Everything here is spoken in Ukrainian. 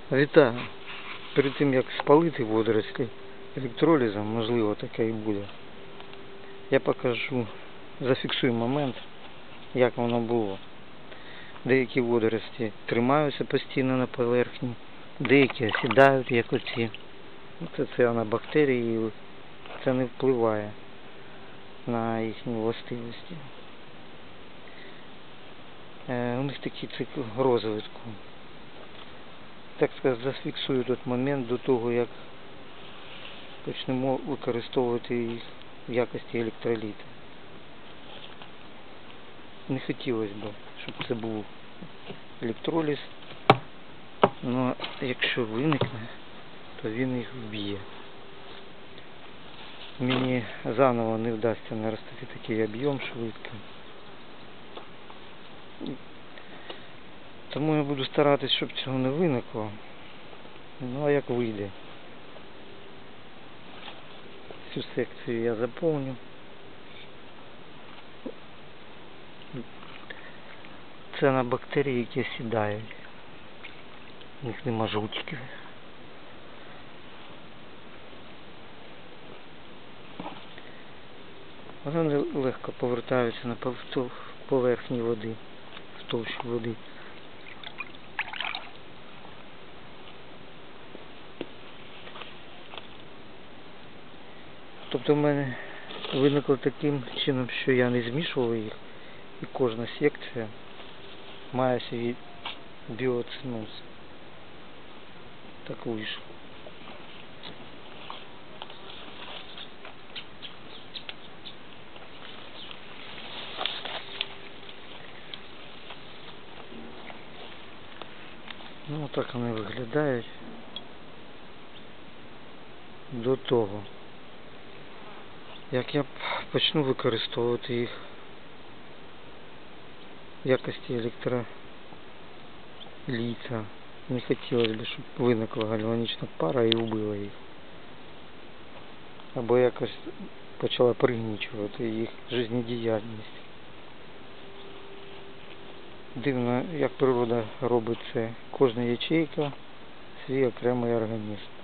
Вітаю! Перед тим як спалити водорослі електролізом, можливо таке і буде, я покажу, зафіксую момент, як воно було. Деякі водорослі тримаються постійно на поверхні, деякі осідають, як оці. Це цианобактерії, це не впливає на їхні властивості. У них такий цикл розвитку. Так сказати, зафіксую той момент до того, як почнемо використовувати їх в якості електроліту. Не хотілося б, щоб це був електроліз, але якщо виникне, то він їх вб'є. Мені заново не вдасться наростити такий об'єм швидко. Тому я буду старатись, щоб цього не виникло. Ну а як вийде? Цю секцію я заповню. Це на бактерії, які сідають. У них нема жовтиків. Вони легко повертаються на поверхні води, в товщу води. Тобто в мене виникло таким чином, що я не змішував їх, і кожна секція має свій біоциноз. Так вийшло. Ну так вони виглядають до того, як я почну використовувати їх в якості електроліта. Не хотілося б, щоб виникла гальванічна пара і вбила їх. Або якось почала пригнічувати їх життєдіяльність. Дивно, як природа робить це. Кожна ячейка свій окремий організм.